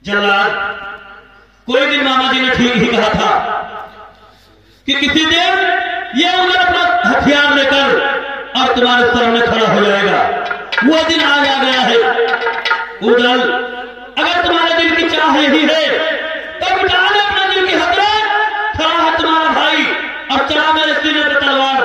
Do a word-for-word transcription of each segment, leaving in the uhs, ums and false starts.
जल्लाद, कोई दिन मामा जी ने ठीक ही कहा था कि किसी दिन ये उधर अपना हथियार लेकर और तुम्हारे सामने खड़ा हो जाएगा। वो दिन आज आ गया है। उदल, अगर तुम्हारे दिल की चाह यही है तो मिटा ले अपने दिल की हसरत। खड़ा है तुम्हारा भाई और चला मेरे सीने पर तलवार।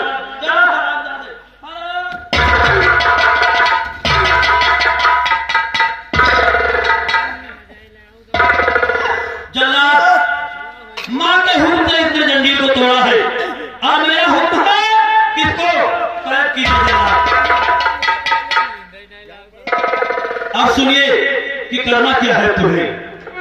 जल्लाद, मां के हुक्म से इसने जंजीर को तोड़ा है और मेरा हुक्म है किसको कैद कीजिए। अब सुनिए कि करना क्या है तुम्हें।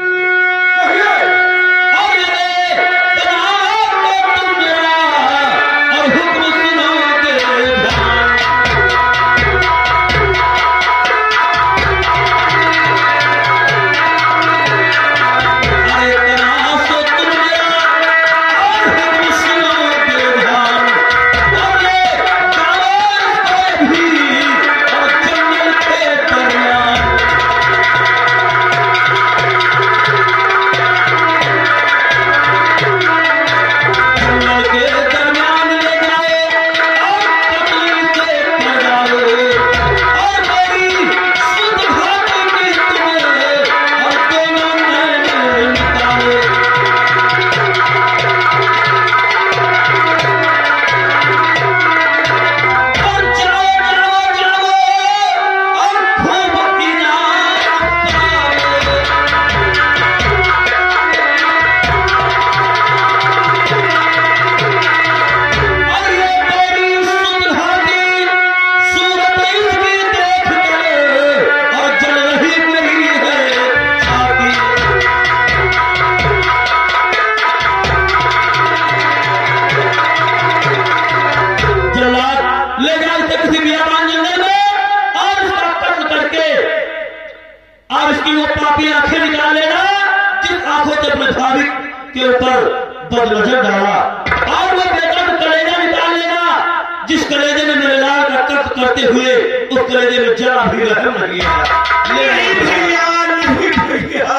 के ऊपर बदनजर डाला और वो बेटा कलेजा निकाल लेगा जिस कलेजे में मेरे लाल का कत्ल करते हुए उस कलेजे में जरा भी रहम नहीं है। भैया नहीं भैया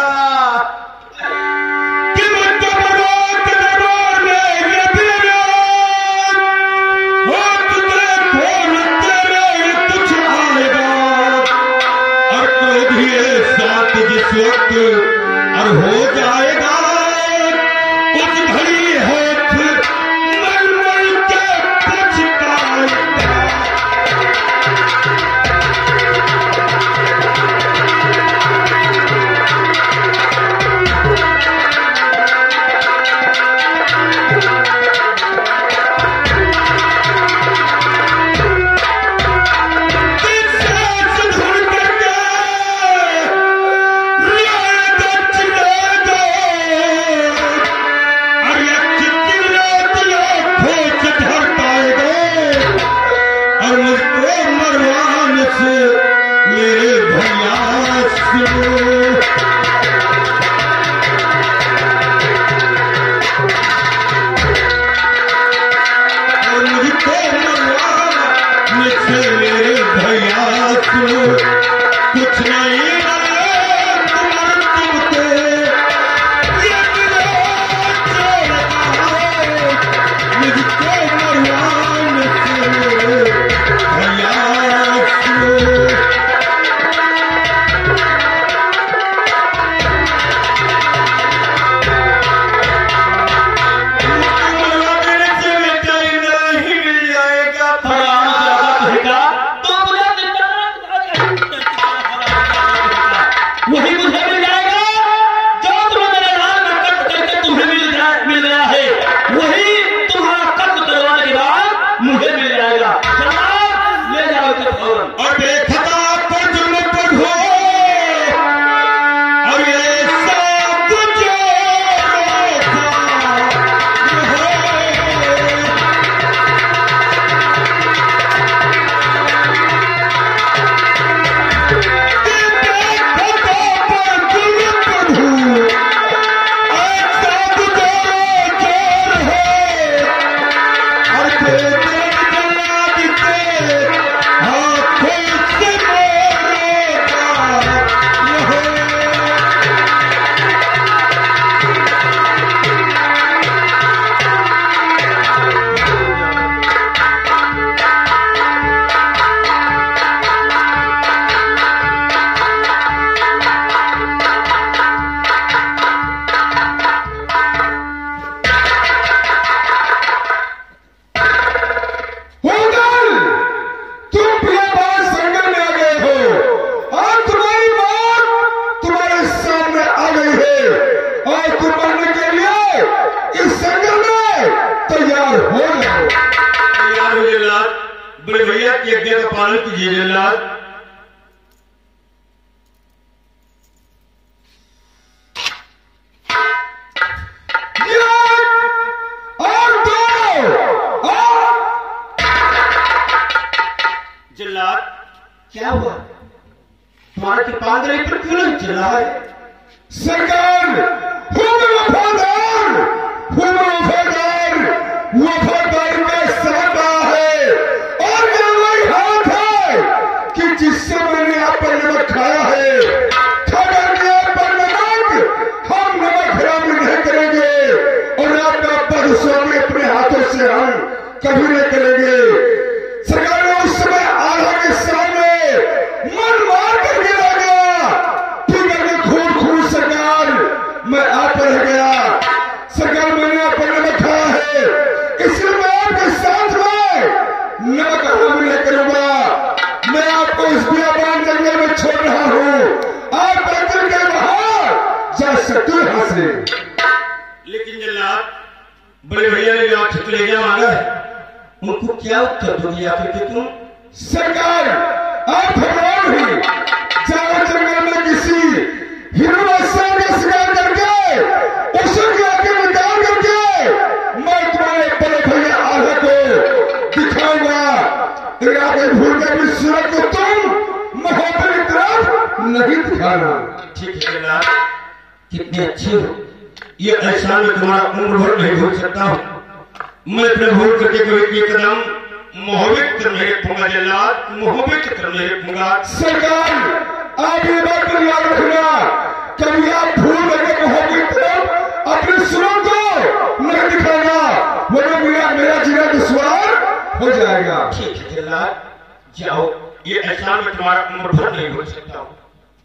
और हो जाएगा कुछ घड़ी है मर मर के पछताएगा। की आज्ञा का पालन कीजिए जल्लाद। जल्लाद क्या हुआ? तुम्हारा कृपाल गले पर क्यों नहीं चल रहा है? सरकार हम वफादार हम वफादार वफादार का सादा है और ये वही हाथ है कि जिससे मैंने आप पर नमक खाया है। खबर के आप पर नमक हम नमक हराम नहीं करेंगे और आपका बदस्वामी अपने हाथों से हम कभी नहीं करेंगे। सरकार ने उस समय आधा के सामने मन मार कर गिरा गया, फिर के खून खून सरकार मैं आप पर रह गया। सरकार मैंने आप पर नमक खाया है, इसलिए मैं आपके साथ में नमक हराम नहीं करूंगा। मैं आपको इस बियाबान जंगल में छोड़ रहा हूं, आप बदल के वहां जा सकते हो यहां से। लेकिन जल्लाद बड़े भैया ने जो आपसे कलेजा मांगा है उनको क्या उत्तर दोगे आखिर तुम? सरकार आप भगवान ही जाओ जंगल में किसी हिरवासा का शिकार करके उसे आगे निकाल करके मैं तुम्हारे बड़े भैया आधा को दिखाऊंगा। आगे भूल कर भी सूरज को तुम मोहब्बत की तरफ नहीं दिखाना। ठीक है जल्लाद, कितने अच्छे हो। ये एहसान में तुम्हारा उम्र भर नहीं भूल सकता हूँ। मैं अपने भूल करके कोई एक कदम मोहब्बत करने रखूंगा जल्लाद, मोहब्बत करने रखूंगा। सरकार आप ये बात पर याद रखना, कभी आप भूल करके मोहब्बत तरफ अपने सुरों को नहीं दिखाना, वरना मेरा मेरा जीना दुश्वार हो जाएगा। ठीक है जल्लाद, जाओ। ये एहसान में तुम्हारा उम्र भर नहीं भूल सकता हूँ।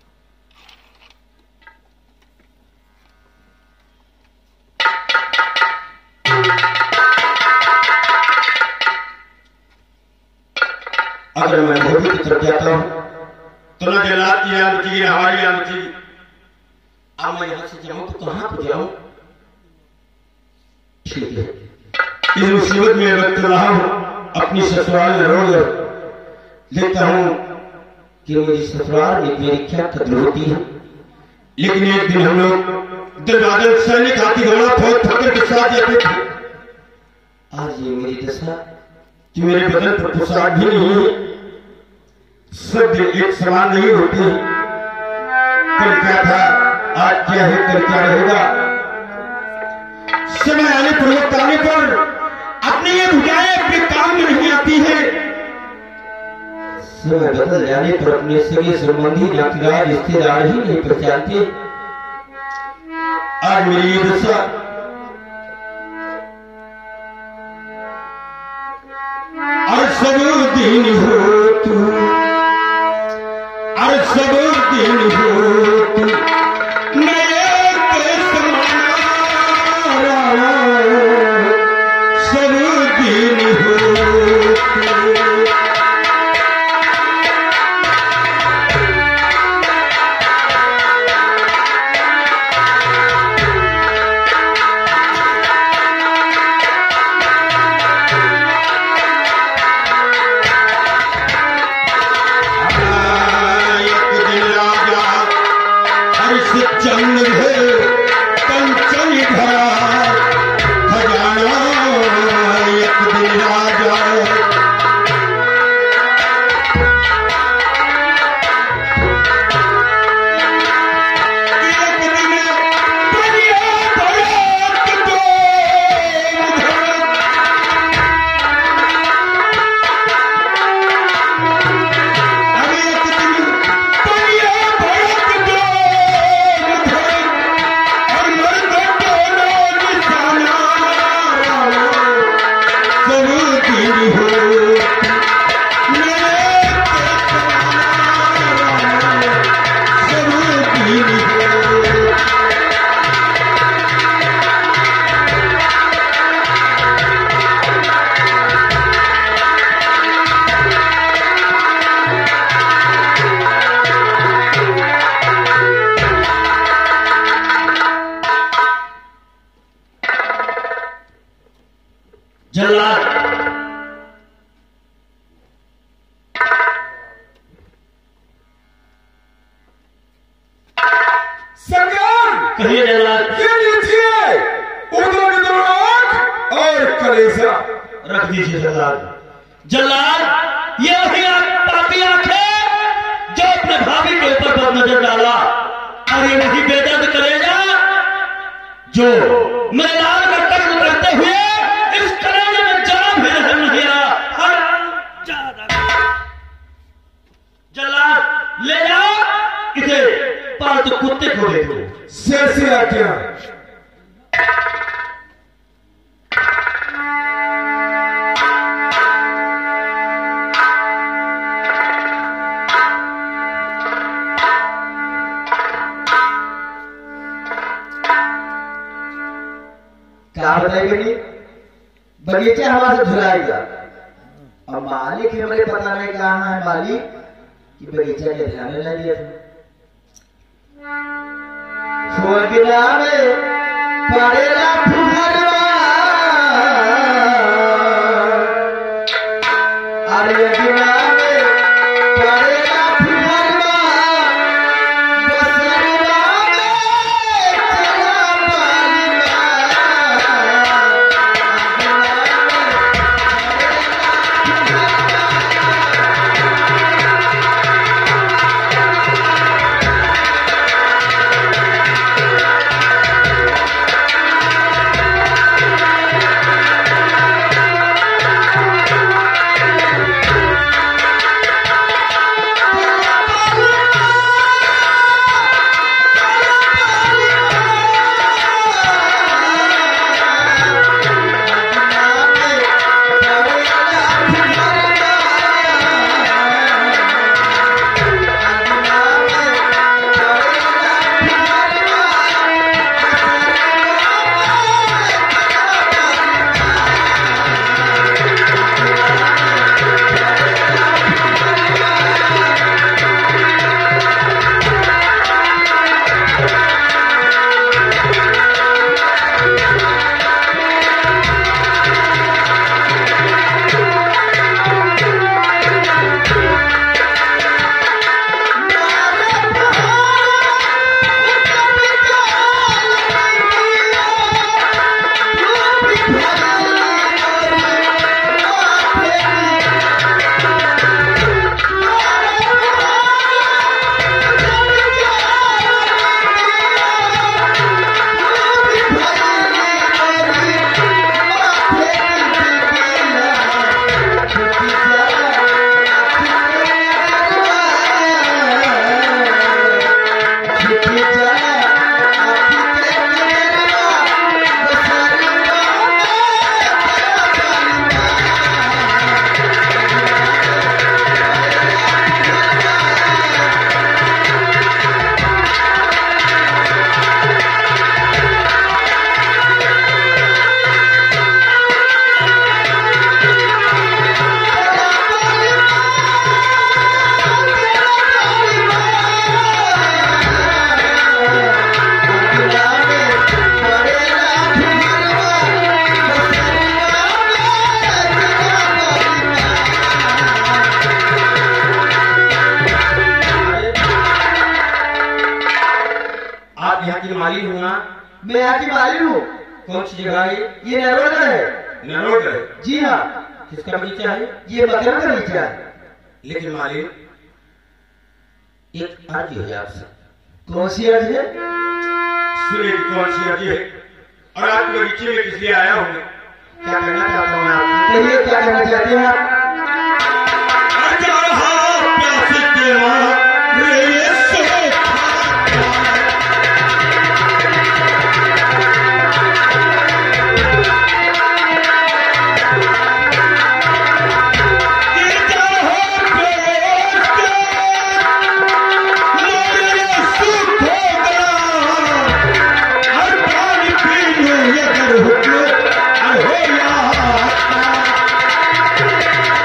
अगर मैं मोहब्बत की तरफ जाता हूं तो ना जल्लाद की याद बचेगी ना हमारी याद बचेगी। अब मैं यहां से जाऊं तो कहां पर जाऊं? ठीक है, इस मुसीबत में वक्त रहा हूं अपनी ससुराल में रोक लेता हूं कि मेरी ससुराल में मेरी क्या कदर होती है। लेकिन एक दिन हम लोग दरबार सैनिक हाथी घोड़ा फौज फकर के साथ जाते थे। आज ये मेरी दशा कि मेरे बदन पर पोशाक भी नहीं है, सब दिन एक समान नहीं होते। कल क्या था, आज क्या है, कल क्या रहेगा। समय आने पर वक्त आने पर अपनी ये भुजाएं अपने काम में नहीं आती है। समय बदल जाने पर अपने सगे संबंधी नातेदार रिश्तेदार ही नहीं पहचानते। आज मेरी ये दशा और सब दिन हो तू, और सब दिन हो तू नए के समारा, सब दिन हो तू। कहिए जल्लाद। ये लीजिए उधर की दोनों आंख और कलेजा रख दीजिए जल्लाद। जल्लाद ये वही पापी आंखें जो अपने भाभी के ऊपर पर नजर डाला, और ये वही बेदर्द कलेजा जो मेरे लाल का कर्ज करते हुए इस कलेजे में जान भी रहम नहीं आया। जल्लाद ले जाओ इसे, पालतू कुत्ते को दे दो। शेर से आज्ञा। क्या बताइए, बगीचे हवा से धुलाएगा और मालिक हमारे पता नहीं कहाँ है मालिक कि बगीचा के ध्यान में दिया था। फुलगिरा में पड़ेला फुहरवा, अरे गिरा में पड़ेला फुहरवा, बसरवा में चला बालिका। माली हूँ ना? मैं यहाँ की माली हूँ। कौन सी जगह है? ये नरोदा है। नरोदा है? जी हाँ। किसका बगीचा है? ये मकरम का बगीचा है। लेकिन माली एक अर्ज है आपसे। कौन सी अर्ज है? सुनिए कौन सी अर्ज है और आप बगीचे में किस लिए आया हूँ? क्या करना चाहता हूँ आपसे? कहिए क्या करना चाहते हैं आप? Oh, yeah.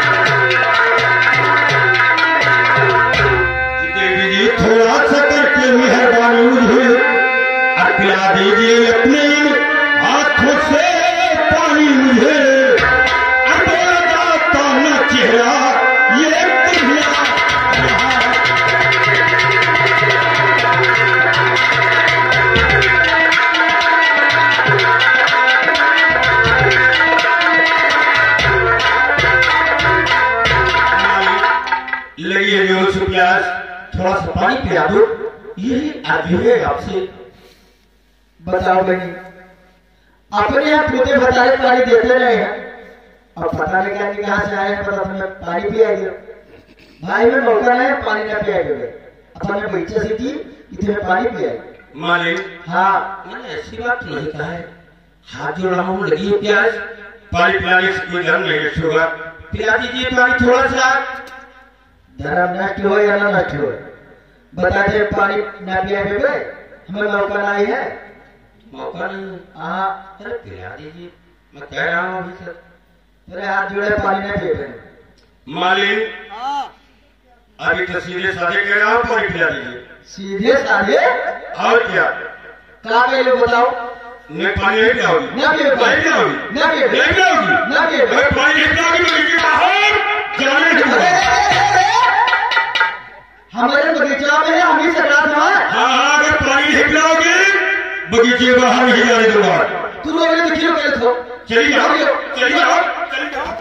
थोड़ा सा पानी पिला दो, यही आदमी है आपसे। बताओ बहनी, अपने यहाँ पीते बताए पानी देते रहे हैं, अब पता नहीं क्या कहाँ से आए हैं, पर अपने पानी पियाइए। भाई में मौका है पानी ना पियाइए, अपने बच्चे से थी कि तुम्हें पानी पियाई। मालिक हाँ, मैंने ऐसी बात नहीं कहा है, हाथ जोड़ रहा हूँ, लगी है प्यास, पानी पिलाने से कोई धर्म नहीं रखूंगा, पिला दीजिए पानी थोड़ा सा। धर्म नष्ट हो या ना नष्ट हो, बता दे पानी ना पिया बेबे, हमें मौका नहीं है। मौका नहीं है? हाँ, अरे पिला दीजिए, मैं कह रहा हूँ अभी सर। तेरे हाथ जोड़े पानी ना पिए। मालिक अभी तो सीधे साधे कह रहा हूँ, पानी पिला दीजिए। सीधे साधे? और क्या? क्या कह लो बताओ? मैं पानी नहीं पिलाऊंगी, ना पिए, नहीं पिलाऊंगी, ना पिए, नहीं पिलाऊंगी, ना पिए। मैं पानी नहीं पिलाऊंगी, बगीचे बाहर जाने दूंगा। हमारे बगीचा में है, हम ही से रात में। हाँ हाँ, अगर पानी नहीं पिलाओगे बगीचे बाहर नहीं जाने दूंगा। तुम लोग ने क्यों गए थे? चलिए आओ, चलिए आओ, चलिए आओ।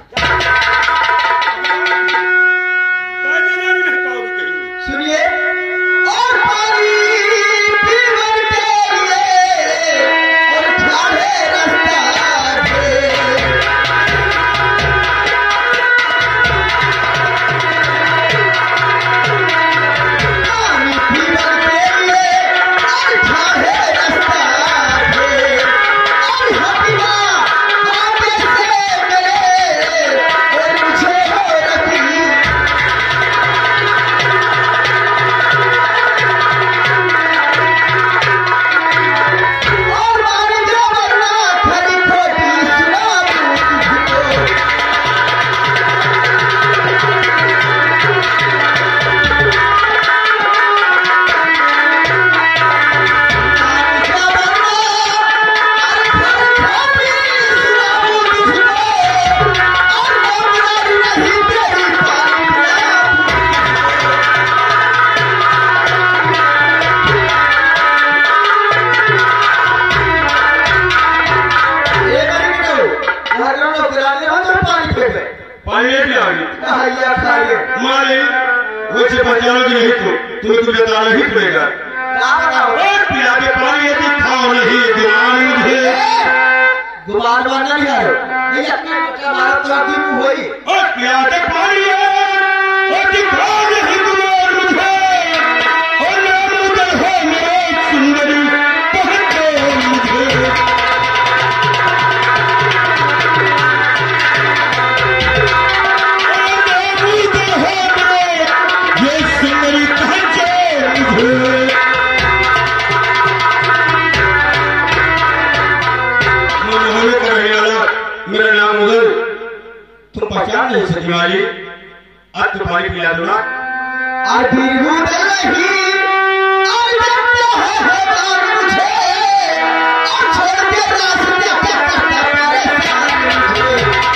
सुनिए, और पानी पीने के लिए और ठाढ़े रास्ता पे, पानी पीने के लिए और ठाढ़े रास्ता पे, और हटिया आगे से मिले और मुझे हो रखी। और मारी जो वरना खरी खोटी सुना तुझको। मारी जो वरना अरे खरी खोटी सुना तुझको। और मौलारी नहीं तेरी पानी पिला। ये नहीं करो, लगा लो गिराने हो तो पानी पे पे पानी नहीं पिलाओगी? कहाइया खाइए। मालिक मुझे बचाओगे नहीं तो तुम्हें तो बताना ही पड़ेगा। क्या बताओ? और पिला के पानी यदि खाओ नहीं दिमाग मुझे, गुमान वाला नहीं है, ये अपने बच्चा मारा तो आदमी को होई। और पिला के पानी और दिखाओ नहीं दिमाग मुझे, और नाम मुझे हो मेरे सुंदरी पहचान मुझे। और नाम मुझे हो मेरे ये सुंदरी पहचान मुझे। मनोहर कर रही वाला मेरा नाम मुगल, तुम पहचान नहीं सकी माली, आज तो पानी पिला दो ना। अभी मुझे नहीं और लगता है हमार मुझे, और छोड़ के रास्ते पे करता परेशान मुझे।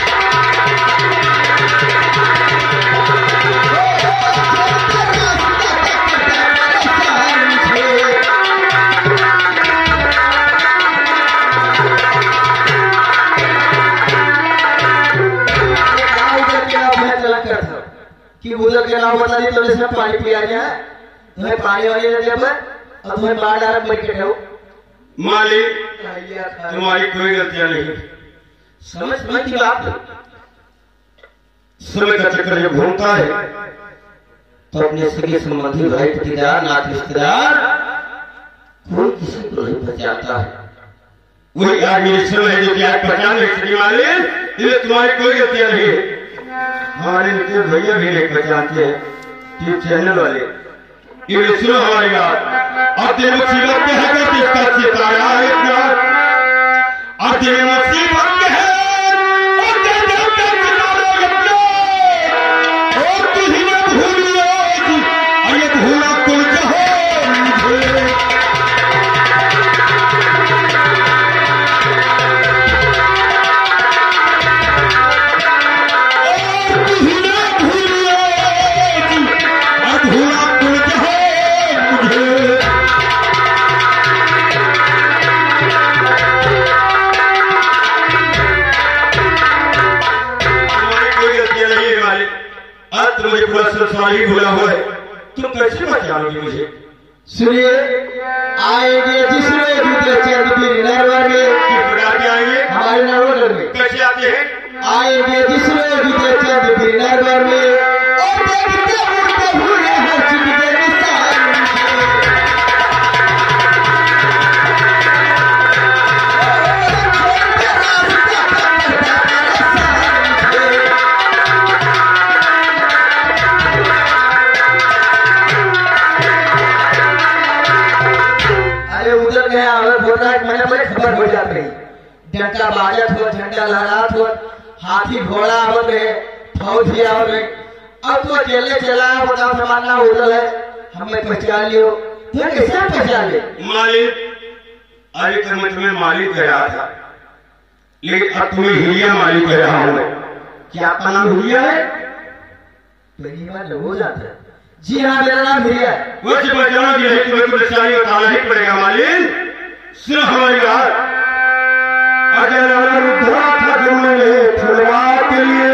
छोड़ के रास्ते पे करता परेशान मुझे। कि उधर के नाम बता दी तो इसमें पानी पिया गया है, तुम्हें पानी वाली ने दिया पर और तुम्हें बाहर डायरेक्ट बैठ के रहो। मालिक कहाइया खाइए। तुम्हारी कोई गलतियां नहीं, समझ समझ की बात। समय का चक्कर जब घूमता है तो अपने सगे संबंधी भाई पटीदार नाथ रिश्तेदार कोई किसी को नहीं पहचानता है। वही आज मेरी समय है जो कि आज पहचान नहीं सकी मालिक, इसलिए तुम्हारी कोई गलतियां नहीं है। हमारे मित्र भैया भी नहीं पहचानते हैं, टीवी चैनल वाले, ये सुनो हमारी बात। अब तेरी मुसीबत में है कि किसका सितारा है क्या? अब तेरी मुसीबत में है और तेरे दिल का सितारा है क्या? और तुझे न भूलियो और ये भूला तुम कहो मुझे। संसार ही भूला हुआ है, तुम कैसे बचाओगे मुझे? सुनिए, आएंगे जिसमें दूसरे चंद बीर नरवर में आगे आएंगे हमारे नरवर में कैसे आते हैं? आएंगे जिसमें दूसरे चंद बीर नरवर में और देखते उड़ते हुए हर चीज के निशान मैंने बड़े खबर हो जात रही, डंका बाजत हो, झंडा लहरात हो, हाथी घोड़ा आवत है, फौजी आवत है। अब तो चले चला बताओ जमाना उधर है, हमें पहचान लियो, तो कैसे पहचान ले? मालिक, अरे तो मैं तुम्हें मालिक कह रहा था, लेकिन अब तुम्हें हिरिया मालिक कह रहा हूँ। क्या आपका नाम हिरिया है? पहली बार हो जाता है। जी हाँ, मेरा नाम हिरिया है। वो से बचाना भी है, तुम्हें तो परेशानी बताना ही पड़ेगा मालिक। सिर्फ हमारी बात अगर रुद्रा था फुलवार के लिए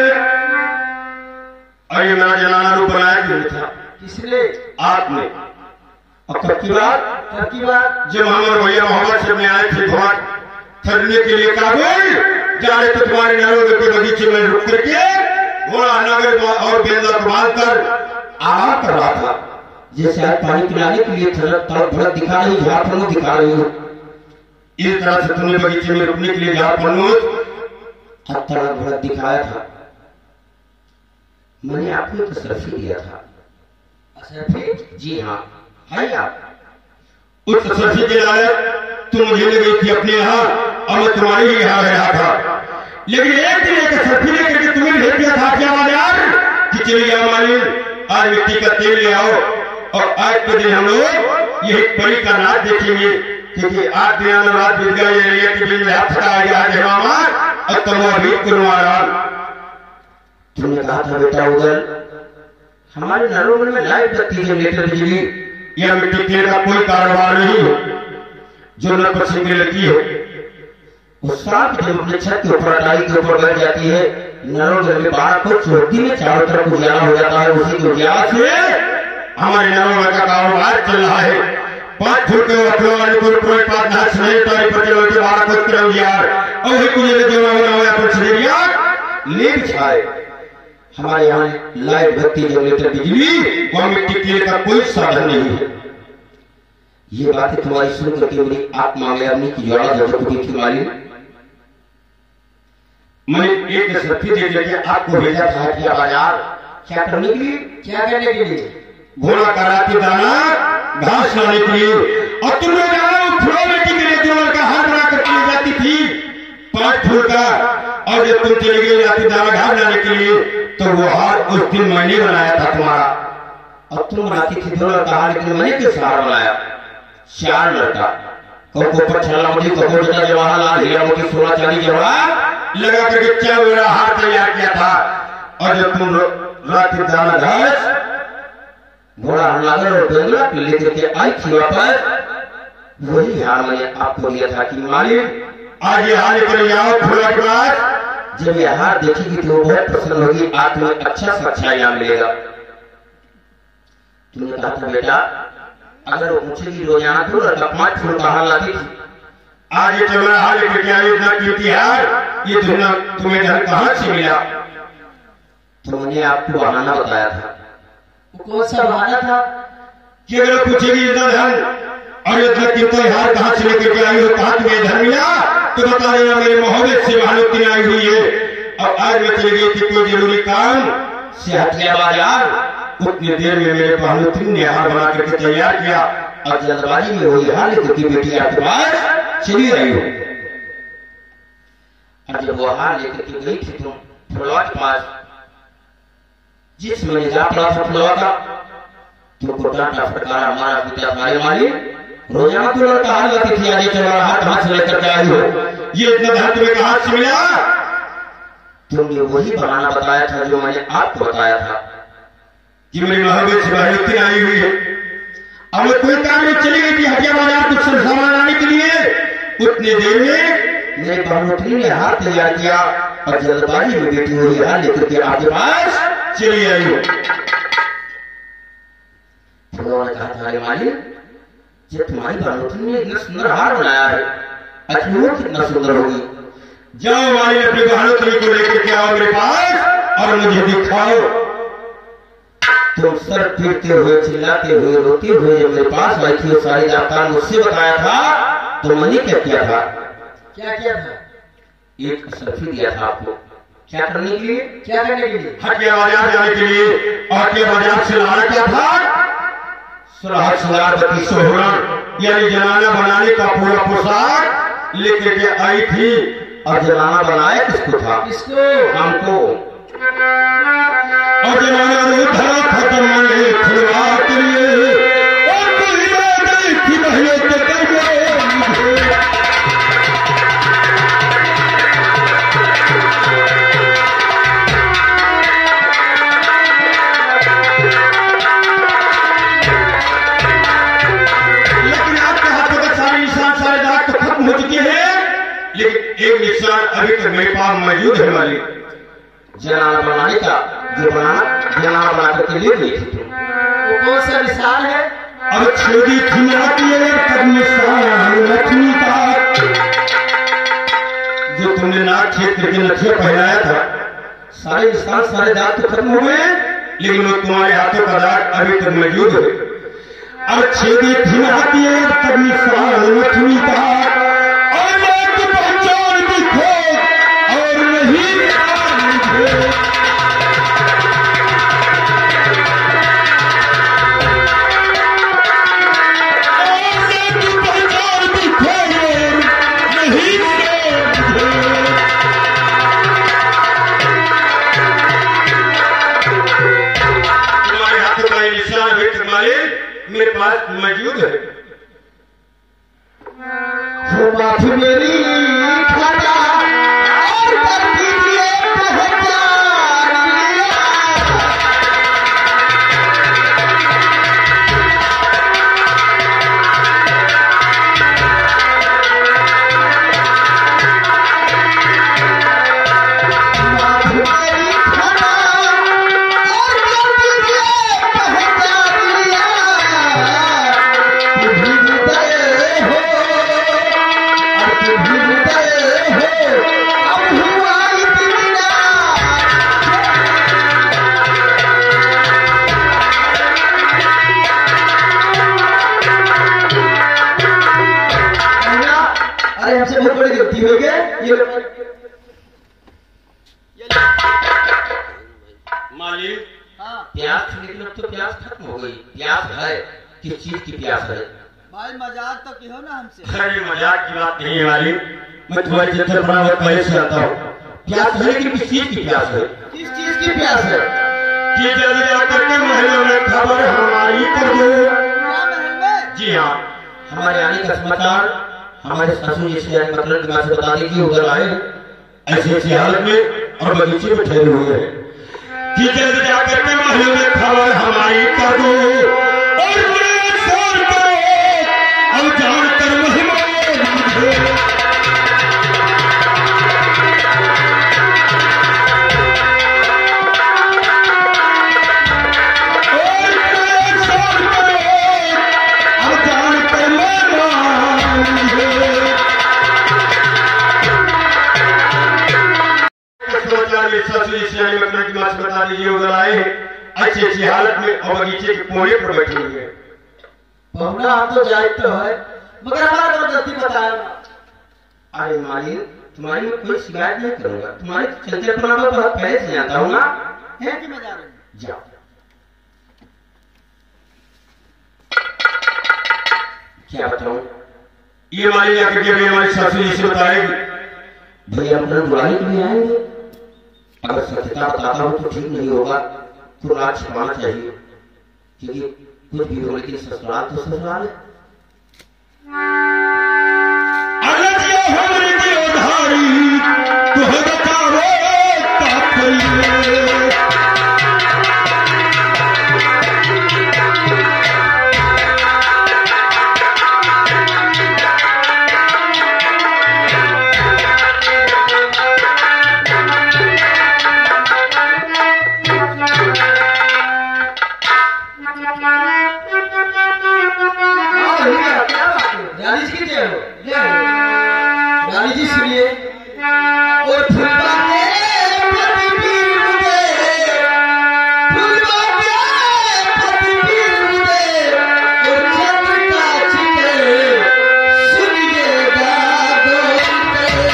अरे मेरा जनाना रूप बनाया क्यों था? किसने? आपने। अब कब की बात? कब की बात? जब हमारे भैया मोहम्मद से में आए थे घोड़ा खरीदने के लिए काबुल जा रहे तो तुम्हारे नरोगे के बगीचे में रुक करके घोड़ा नगर और बेंदा को बांधकर आराम कर रहा था। जैसे आज पानी पिलाने के लिए तड़प भड़क दिखा रही, झाड़ दिखा रही हो, इस तरह से तुमने बगीचे में रुकने के लिए झाड़ फनूस तड़प भड़क दिखाया था। मैंने आपको तो सरफी दिया था। सरफी? जी हाँ, है आप। उस सरफी के लायक तुम मुझे ले गई थी अपने यहाँ और मैं तुम्हारे ही यहाँ रहा था, लेकिन एक दिन एक सरफी लेकर के तुम्हें भेज दिया था क्या बाजार कि चले जाओ मालिक, आज मिट्टी का तेल ले आओ और आज के दिन हम लोग यही परी का नाच देखेंगे, क्योंकि आज दिन रात बीत गया ये कि दिन हफ्ता आ गया है मामा और तुम अभी कुलवारा। तुमने कहा था बेटा उधर हमारे नरोगन में लाइट बत्ती जनरेटर बिजली यह मिट्टी तेल का कोई कारोबार नहीं है जो न पसीने लगी है। उस सांप जब अपने छत के ऊपर अटारी के ऊपर बैठ जाती है, नरोगन में बारह फुट चौथी में चारों तरफ उजाला हो जाता है। उसी के उजाला से हमारे नरोगन का कारोबार चल रहा है। पांच फुट के अपने पूरे पूरे पांच नाच नहीं तारी पटे होते बारह फुट के यार और ही कुछ लेके जो होना हुआ पर छेड़िया नींद छाए। हमारे यहाँ लाइट बत्ती जनरेटर बिजली और मिट्टी तेल का कोई साधन नहीं है। ये बातें तुम्हारी सुन करके मेरी आत्मा में अपनी की ज्वाला जल चुकी थी मालिक। मैंने एक सरफी दे लेके आपको भेजा था हटिया बाजार। क्या करने के लिए? क्या करने के लिए? घोड़ा कराती दाना घास लाने के लिए। और तुम लोग जानो फुलो बेटी के लिए जो लड़का हाथ बना करके ले जाती थी पांच फुल का, और जब तुम चले गए जाती दाना घास लाने के लिए तो वो हाथ उस दिन मैंने बनाया था तुम्हारा। अब तुम बनाती थी दो लड़का, लेकिन मैंने किस हार बनाया? चार लड़का को पर छला मुझे कहो बेटा जवाहरलाल हीरा मोती सोना चांदी जवाहर लगा करके चार मेरा हाथ तैयार किया था। और जब तुम रात दाना घास घोड़ा हमलागर और बेंगला लेकर के आई थी वापस, वही हार मैंने आपको दिया था कि मालिक आज ये हार लेकर जाओ फूला के बाद। जब ये हार देखेगी तो वो बहुत प्रसन्न होगी, आज तुम्हें अच्छा से अच्छा इनाम मिलेगा। तुमने कहा था बेटा अगर वो पूछेगी रोजाना तो लड़का पांच फूल का हार लाती थी, आज ये चल रहा हार लेकर के आई इतना कीमती हार, ये तुम्हें तुम्हें धन कहाँ से मिला? तो मैंने आपको बहाना बताया था। कौन सा बहाना था? कि अगर पूछेगी इतना धन और इतना कीमती हार कहाँ से लेकर के आई हो, कहाँ तुम्हें धन मिला, तो बता देना मेरे मोहब्बत से महालती आई हुई है। अब आज मैं चली गई थी कोई जरूरी काम से हटिया बाजार, उतनी देर में मेरे भानुती ने हार बना करके तैयार किया और जल्दबाजी में वही हार लेकर की बेटी आपके पास चली आई हो। और जब वो हार लेकर के गई थी तुम फुलवा के पास, जिस मैंने जा पड़ा था फुलवा का, तुमको डांटा फटकारा मारा पिता भाई मारी, रोजाना तुम लड़का हार लाती थी, आज तुम्हारा हाथ हाथ से लेकर के आई हो। ये इतना धन तुम्हें कहाँ से मिला? तुमने वही बहाना बताया था जो मैंने आपको बताया था कि मेरी मोहब्बत से भानुती आई हुई है। अब मैं कोई काम में चली गई थी हटिया बाजार कुछ सामान लाने के लिए, उतनी देर में मेरे भानुती ने हार तैयार किया और जल्दबाजी में बेटी वही हार लेकर के आपके पास चली आई हो। फूलों ने कहा था, अरे मालिक जब तुम्हारी बालोतनी ने इतना सुंदर हार बनाया है, अच्छी वो कितना सुंदर होगी। जाओ मालिक अपनी बालोतनी को लेकर के आओ मेरे पास और मुझे दिखाओ। तुम सर पीटते हुए, चिल्लाते हुए, रोते हुए जब मेरे पास आई थी, सारी दास्तान मुझसे बताया था, तो मैंने क्या किया था? क्या किया था? एक सल्फी दिया था आपको। क्या करने के लिए? क्या करने के लिए? हटिया बाजार जाने के लिए। और के बाजार से लाना क्या था? सुराग सलार बत्ती सोहरा यानी जनाना बनाने का पूरा पोशाक लेकर के आई थी। और जनाना बनाया किसको था? किसको? हमको। और जनाना ने धरा खत्म में खुलवा के लिए और कोई गई थी मेहनत करके। हो चुकी है, लेकिन एक निशान अभी तक मेरे पास मौजूद है मालिक। जनाना बनाने का जो बनाना जनाना बना करके ले गई थी। वो कौन सा निशान है? अब छोटी खिलाती है तब निशान लक्ष्मी का जो तुमने नाक छेद करके नथिया पहनाया था। सारे निशान सारे दाग तो खत्म हो गए, लेकिन वो तुम्हारे हाथों का दाग अभी तक मौजूद है। अब छेदी खिलाती है तब निशान लक्ष्मी का और मैं तो पहचान दिखो और नहीं मुझे। मेरे पास मौजूद है। वो माफी मेरी खाता और कर दीजिए पहचान लिया। माफी मेरी खाता और कर दीजिए पहचान लिया। अरे हमसे बहुत बड़ी गलती हो गई। ये मालिक प्यास थी, लेकिन अब तो प्यास खत्म हो गई। प्यास है, किस चीज की प्यास है? भाई मजाक तो क्यों ना हमसे? अरे मजाक की बात नहीं है मालिक, मैं तुम्हारे चित्र बना हुआ पहले से आता हूँ। प्यास है, लेकिन किस चीज की प्यास है? किस चीज की प्यास है? कि जल्दी आकर के महलों में खबर हमारी कर दो। क्या महल में? जी हाँ, हमारे आने का समाचार हमारे ससुर जी से मतलब दिमाग से बता देगी उधर आए ऐसी ऐसी हालत में और बगीचे में ठहरे हुए हैं कि जल्दी जाकर के महलों में खबर हमारी कर दो और बड़े शोर करो अब जानकर मेहमान मुझे। बता दीजिए उधर आए अच्छी अच्छी हालत में और बगीचे के कोने पर बैठे हुए हैं। बहुना हम तो जाए तो है, मगर हमारा तो गलती बताया ना। अरे मालिक, तुम्हारी मैं कोई शिकायत नहीं करूंगा। तुम्हारे चलते अपना तो बहुत पहले से आता हूँ ना। है कि मैं जा रही हूँ? जाओ। क्या बताऊं? ये मालिक जाकर के हमारी ससुर जी से बताएगी। भैया अपना बुराई के लिए आएंगे। अगर सत्यता बताता हूं तो ठीक नहीं होगा, तो राज छिपाना चाहिए, क्योंकि कुछ भी हो लेकिन ससुराल तो ससुराल है। अगर ये हमारी की उधारी तो है बताओ तात्पर्य। जय हो जय हो। रानी जी सुनिए, ओ फुलवा के पति पीर मुझे, फुलवा के पति पीर मुझे, ओ चंद्र का चिते सुनिएगा बोलते।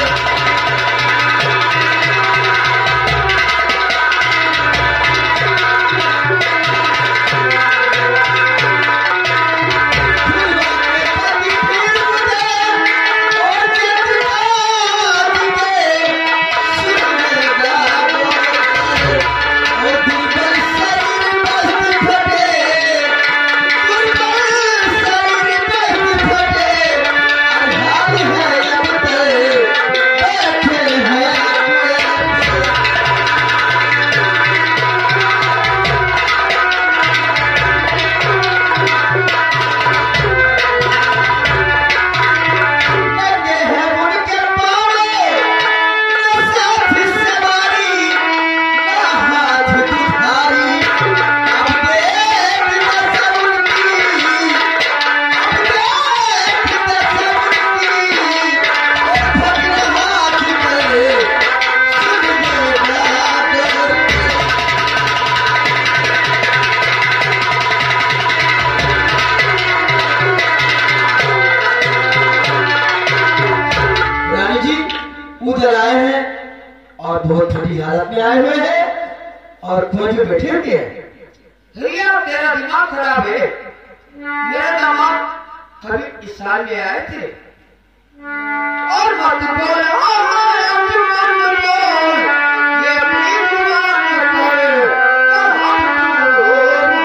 उधर आए हैं और बहुत छोटी हालत में आए हुए हैं और खोज में बैठे हुए हैं। भैया तेरा दिमाग खराब है। मेरा दामाद कभी इस साल में आए थे और मत बोल, हाँ हाँ अब तुम मत बोल, ये अपनी जुबान में बोले और हम बोल।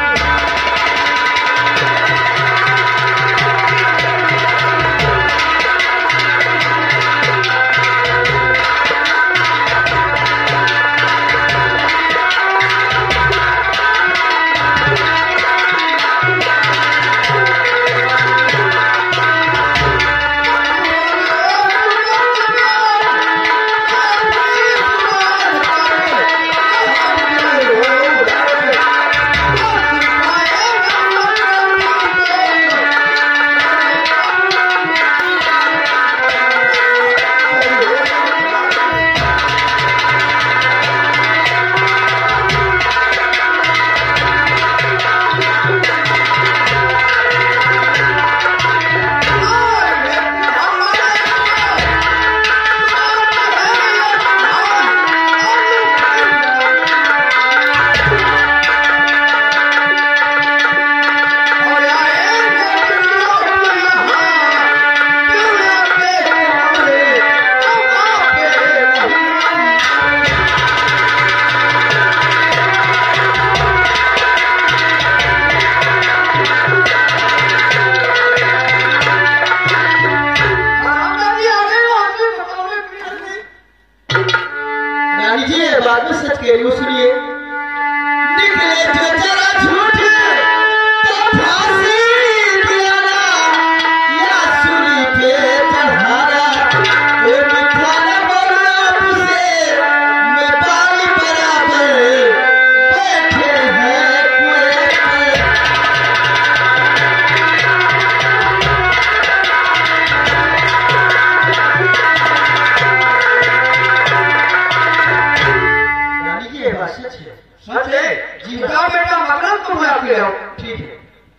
सुनिए, निकले जो जरा झूठ तो फांसी दिलाना या सूली पे चढ़ाना, वो मिठा न बोलना तुझसे मैं पानी बराबर बैठे हैं कुएं पे। रानी जी ये बात सच है? सच है जी। बताओ बेटा, मगरम तुम यहाँ पे हो? ठीक है।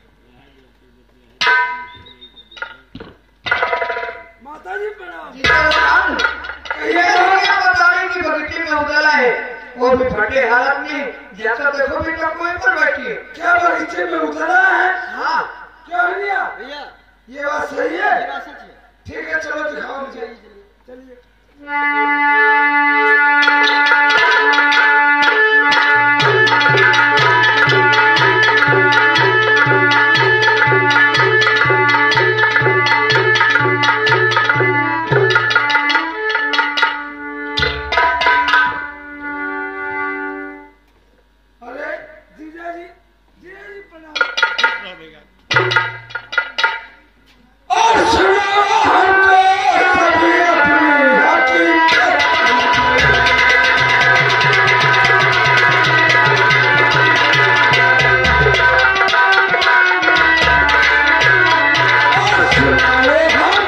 माता जी प्रणाम। जीताराम, ये हो गया बताने की बगीचे में उगला है, वो भी फटे हालत में। जैसा देखो बेटा कोई पर बैठी है। क्या बगीचे में उगला है? हाँ। क्या हो गया भैया? ये बात सही है? ये बात सच है। ठीक है, चलो दिखाओ मुझे। चलिए। अरे जीजा जी, जीजा जी प्रणाम। और सुनो हमको सभी अपनी हकीकत। और सुनाओ हम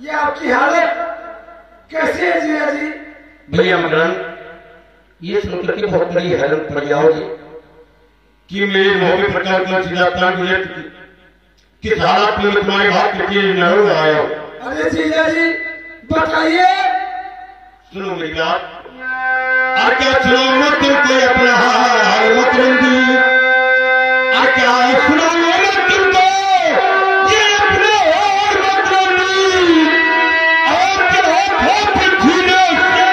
ये आपकी हालत कैसी है जिया जी? भैया मगन, ये सुनकर के बहुत बड़ी हैरत पड़ जाओगे कि मेरे मुंह में प्रकार का चिल्लाता मुझे किस हालत में तुम्हारे हाथ के लिए नरो आया हो। अरे जीजा जी बताइए। सुनो मेरी बात, और क्या सुनाओ मत तुमको अपना हाल मत रंदी, और क्या सुनाओ मत तुमको ये अपना हाल मत रंदी, और क्या खोप छीने से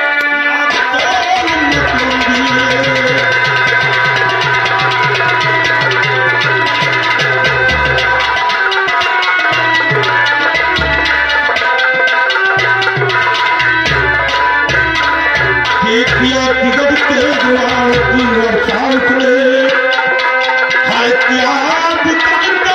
किया किधर तेरे गुलाम की वर्षाओं से है क्या बिकते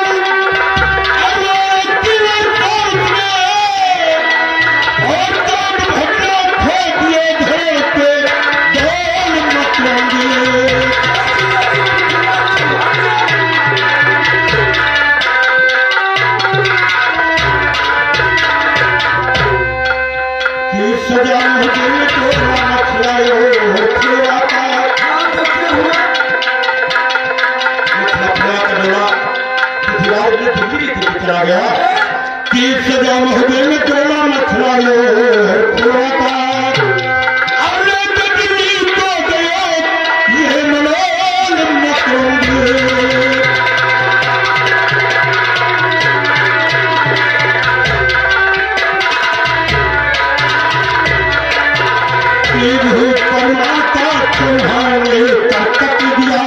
अरे की वर्षाओं से और तब भटका खो दिए घर पे डोल मत रंगे की सजा मुझे चला गया कि सजा मुहदे में तोड़ा मछला लो थोड़ा था अरे बदली तो गया ये मलाल मत परमाता तुम्हारे ताकत दिया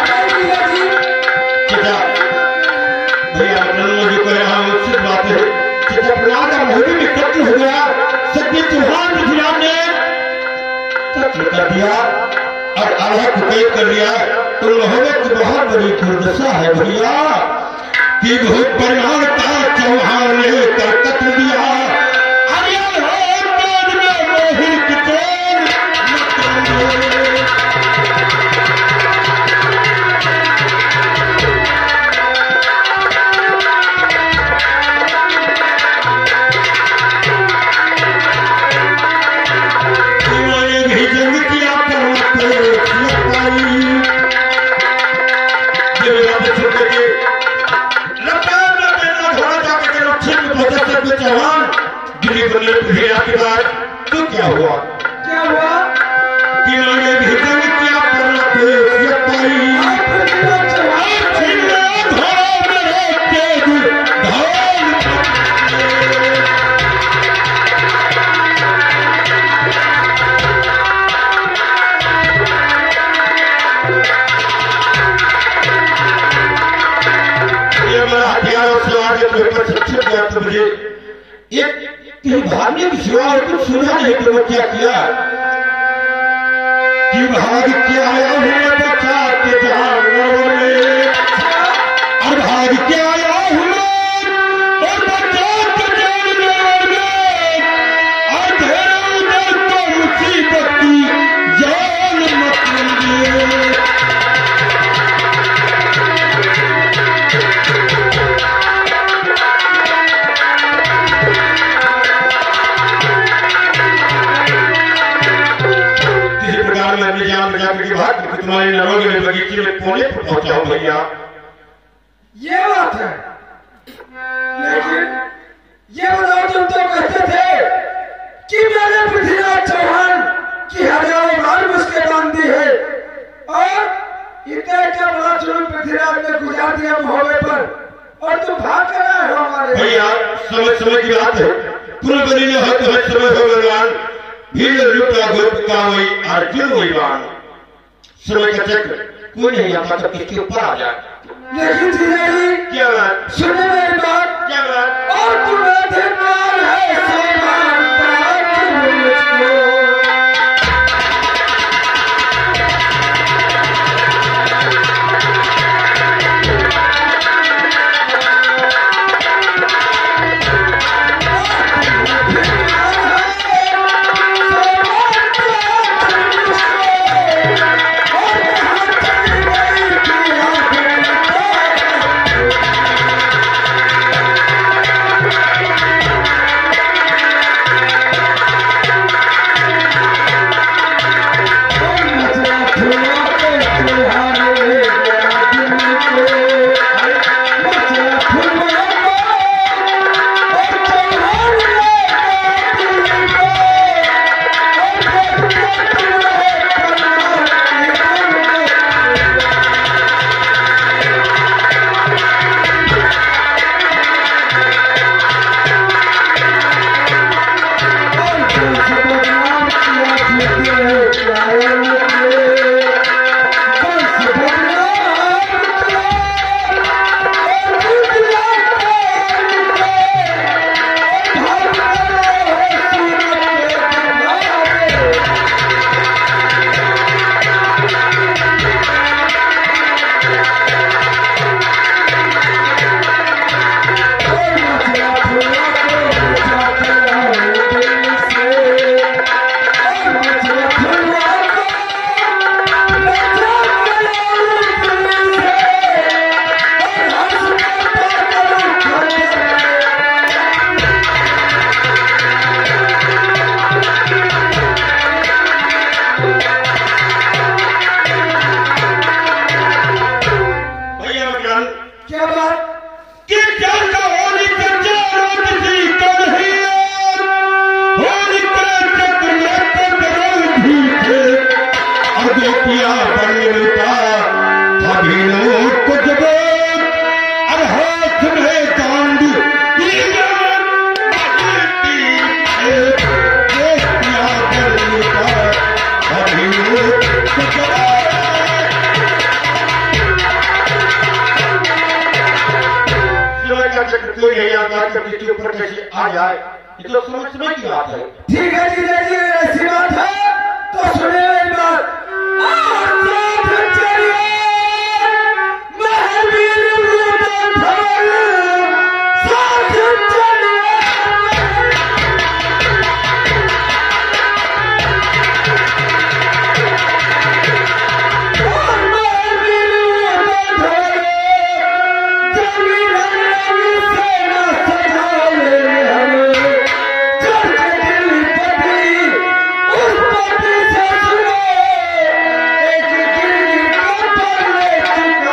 भैया जो कह रहा हूँ उचित बात है कि जब राजा मोदी में कत्ल हो गया सत्य चौहान पृथ्वीराज ने कत्ल कर दिया और आधा को कैद कर लिया तो मोहम्मद की बहुत बड़ी दुर्दशा है भैया कि बहुत परिमाणता चौहान ने कर कत्ल दिया के बाद तो क्या हुआ क्या हुआ कि मैंने भी जंग किया करना पे पाई ये मेरा हथियारों से आगे पेपर सबसे गया तो मुझे एक कि भाग्य की सिवा और कुछ सुना नहीं तो वो क्या किया कि भाग के आया हूँ बचा के जानवरों में और भाग के आया हूँ और बचा के जानवरों में और ढेरों उधर को मुसीबत की जान मत लीजिए तुम्हारे नरोगे में बगीचे में कोने पर पहुंचाओ भैया। ये बात है, लेकिन ये बताओ तुम तो कहते थे कि मैंने पृथ्वीराज चौहान की हजारों बार मुझके बांधी है और इतना क्या बड़ा जुल्म पृथ्वीराज ने गुजार दिया मुहावे पर और तुम भाग कर आए हो हमारे। भैया समय समय की बात है, पुल बनी हो तो समय हो भगवान भीड़ रुका गोप का वही अर्जुन वही बाण समय का चक्र कोई नहीं आता तो किसके ऊपर आ जाए। लेकिन जी क्या बात सुने मेरी बात क्या बात और तुम्हें धिक्कार है समानता तुम मुझको करके इसके ऊपर कैसे आ जाए, ये तो समझ समझ की बात है। ठीक है जीजा जी, ऐसी बात है तो सुनिए एक बात। और साथ चलिए महावीर रूप धर, साथ चलिए और महावीर रूप धर, जंगी रणरंगी सेना सजाए हमें, चढ़ दिल पति उस पति से सुनो, एक गिरगिट का पल चुका।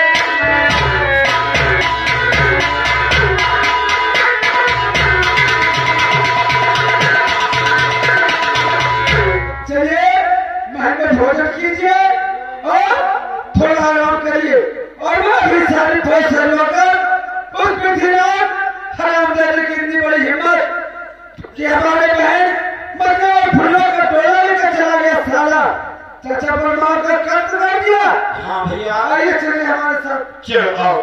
चलिए महल में भोजन कीजिए और थोड़ा आराम करिए, और मैं भी सारी फौज से होकर उस पृथ्वीराज हरामजादे की इतनी बड़ी हिम्मत कि हमारे बहन मक्का और फूलों का टोला लेकर चला गया साला, चाचा पर मारकर कर्ज कर दिया। हाँ भैया, आइए चलिए हमारे साथ। चलो आओ।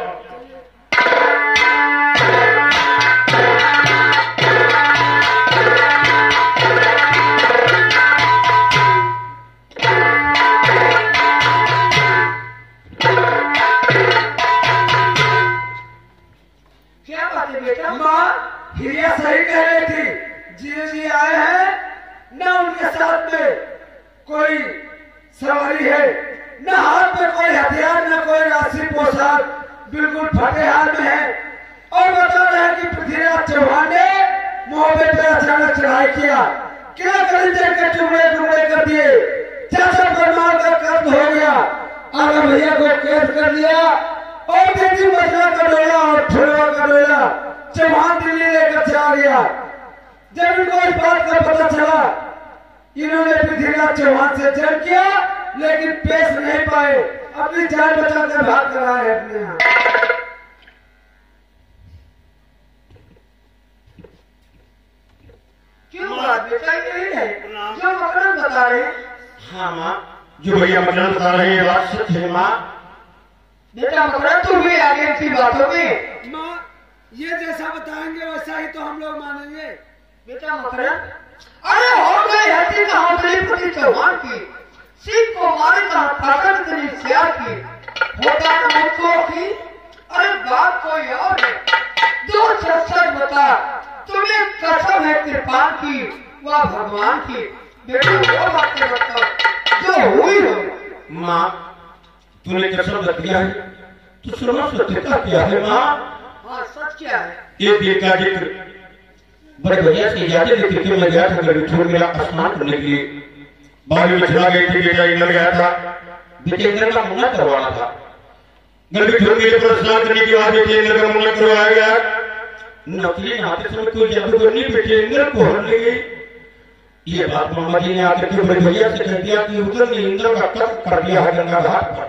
क्या बात है बेटा? माँ हिरिया सही कह रही थी, जी जी आए हैं न, उनके साथ में कोई सवारी है, न हाथ में कोई हथियार, न कोई राशि पोशाक, बिल्कुल फटे हाल में है। और बता रहे हैं कि पृथ्वीराज चौहान ने मोहब्बत पे अचानक चढ़ाई किया, किला कलिंजर के टुकड़े टुकड़े कर दिए, चाचा पर मारकर कर्ज हो गया, आगा भैया को कैद कर दिया, और तेजी मसला का डोला और ठुलवा का डोला चौहान दिल्ली लेकर चला गया। जब इनको इस बात का पता चला, इन्होंने पृथ्वीराज चौहान से जंग किया, लेकिन पेश नहीं पाए, अपनी जान बचाकर भाग कर आए अपने यहाँ। क्यों बात बेटा यही है जो मकरम बता रहे हैं? हाँ माँ, जो भैया मतलब बता रहे हैं बात सच है माँ। बेटा मकरम तुम भी आगे की बातों में। माँ ये जैसा बताएंगे वैसा ही तो हम लोग मानेंगे। बेटा मकरम, अरे हो गई हत्या का हौसले पति चौहान की, सिख को मारे का ताकत इतनी सियार की, होता ना मुझको की, अरे बात कोई और है, जो सच सच बता, तुम्हें कसम है कृपान की व भगवान की, बेटा वो बातें बताओ जो हुई हो। माँ तूने कसम रख दिया है तो सुनो सत्यता क्या है माँ? हाँ सच क्या है? एक दिन का जिक्र बड़े भैया से इजाजत लेकर के मैं गया था गरीब छोड़ मेरा स्नान करने के लिए, बागी में चला गए थे, बेटा इंदर गया था, बेटे इंदर का मुन्ना करवाना था। गरीब छोड़ मेरे पर स्नान करने के बाद बेटे इंदर का मुन्ना करवाया गया। नकली नहाते समय कोई जादूगरनी बेटे इंदर को हर ले गई। ये बात मामा जी ने आकर के बड़े भैया से कह दिया कि उधर ने इंदर का कत्ल कर दिया है गंगा घाट पर।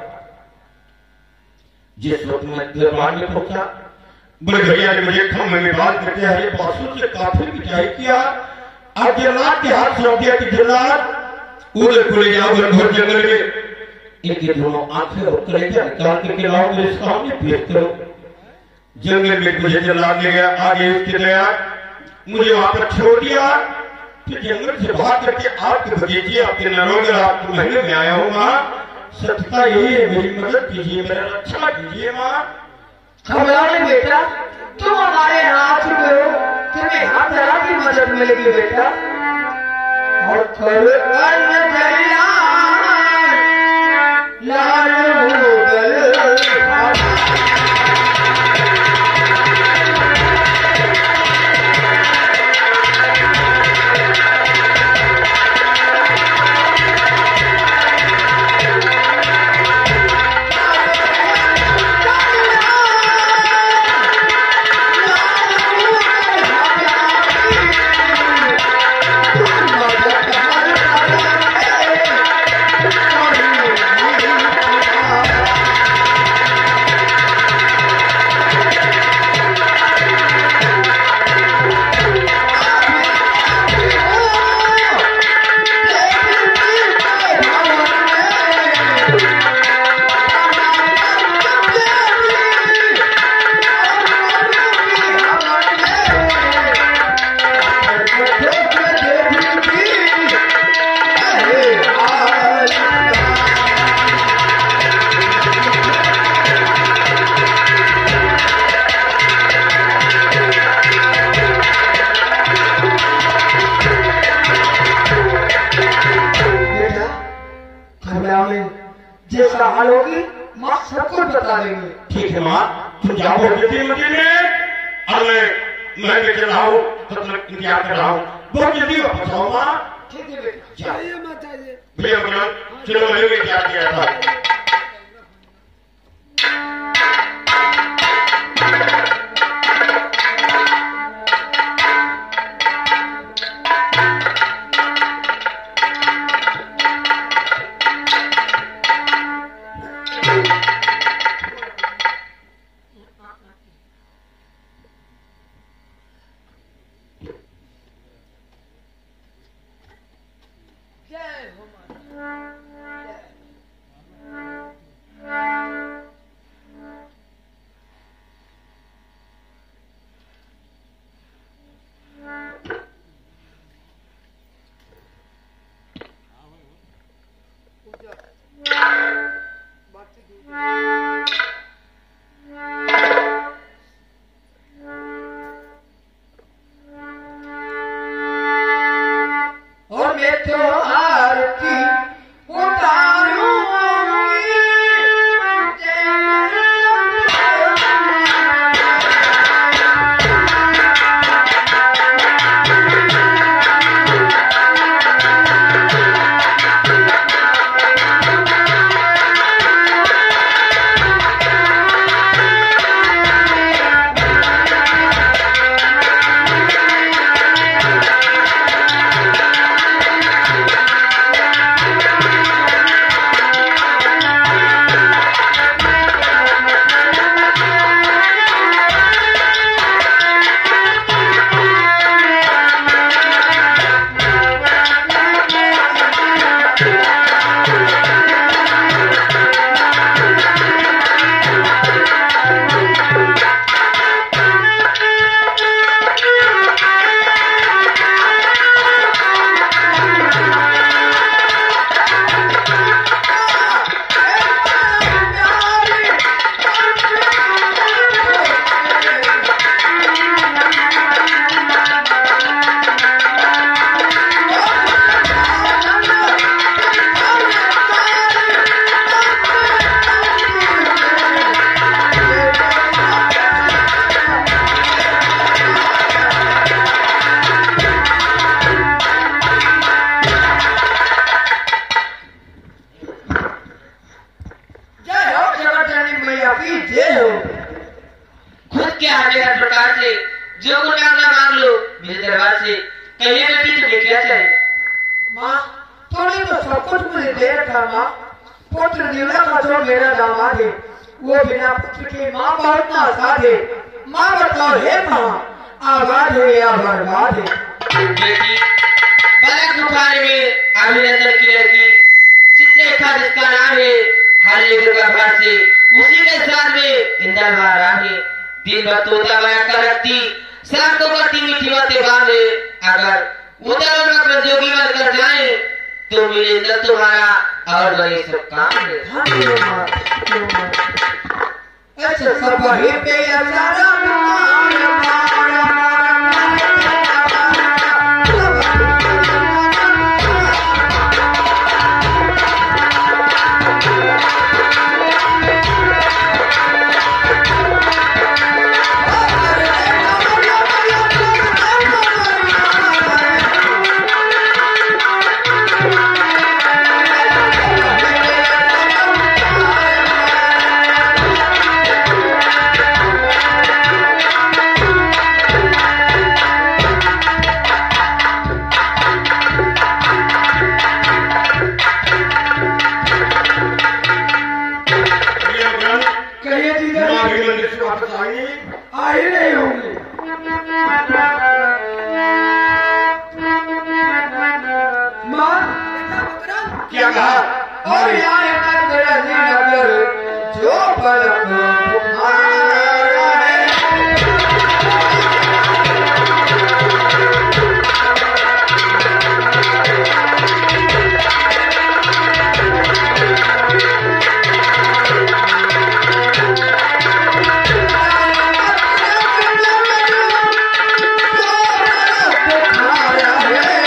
जिस वक्त मैं दरबार में पहुंचा, बड़े भैया ने मुझे खम्भे में बात करके हरे बासुर से काफी पिटाई किया। अब जल्लाद के हाथ सौंप दिया कि जल्लाद उधर को ले जाओ घोर जंगल में, इनकी दोनों आंखें और कलेजा निकाल के लाओ मेरे सामने पेश करो। जंगल में मुझे जल्लाद ले गया, आगे उसके गया, मुझे वहां पर छोड़ दिया। फिर जंगल से भाग करके आपके बगीचे आपके नरोगे आपके महल में आया हूँ माँ। सत्यता यही है, मेरी मदद कीजिए, मेरा रक्षा कीजिए माँ। घबराओ बेटा, तुम हमारे यहाँ आ चुके हो, तुम्हें हर तरह की मदद मिलेगी बेटा। और कल लाल क्या हाल होगी माँ सब कुछ बता देंगे। ठीक है माँ, तुम जाओ जल्दी मंदिर में और मैं मैं लेकर रहा हूँ, तब तक इंतजार कर रहा हूँ। बहुत जल्दी वापस आओ माँ। ठीक है बेटा, जाइए माता जी। भैया बजरंग, चलो मैं भी इंतजार किया था।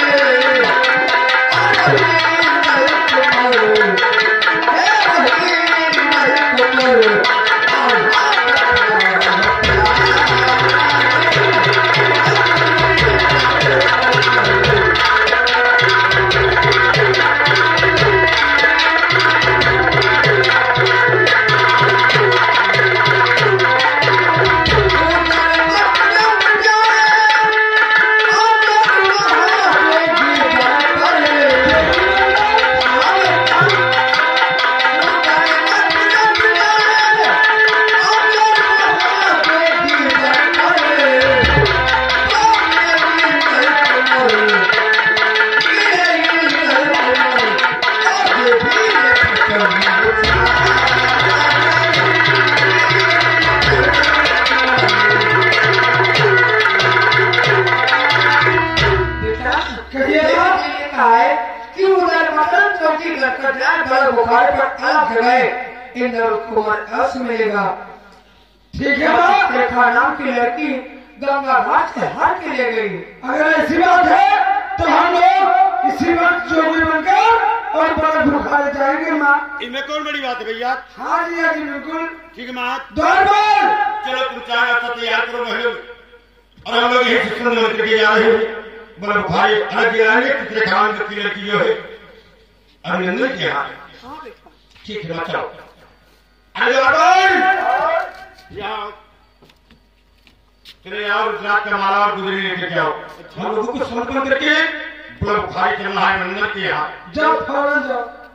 Hey! कहिए ये कहा है कि उधर मतलब चौकी लटक जाए बड़ा बुखार पर अलग जगह इंद्र कुमार अस मिलेगा। ठीक है बात। देखा नाम की लड़की गंगा घाट से हार के ले गई। अगर ऐसी बात है तो हम लोग इसी वक्त जोगी बनकर और बड़ा बुखार जाएंगे माँ। इनमें कौन बड़ी बात है भैया? हाँ जी हाँ जी बिल्कुल ठीक है माँ, द्वार पर चलो तुम चाहे अच्छा तैयार करो महल, और हम लोग यही शिक्षण मंत्र के जा रहे हैं। बोला भाई अलग गिराएंगे कितने खान की लड़की जो है अभिनंदन के यहाँ। ठीक है बच्चा, अरे यहाँ तेरे आओ रुद्राक्ष का माला और गुजरी लेके जाओ, हम लोगों को समर्पण करके बोला भाई चलना है मंदिर के यहाँ। जाओ फौरन जाओ।